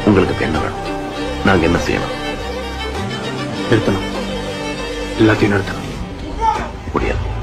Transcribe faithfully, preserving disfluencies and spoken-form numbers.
உங்களுக்கு என்ன வேணும்? நாங்க என்ன செய்யணும்? நிறுத்தணும், எல்லாத்தையும் நிறுத்தணும். முடியாது.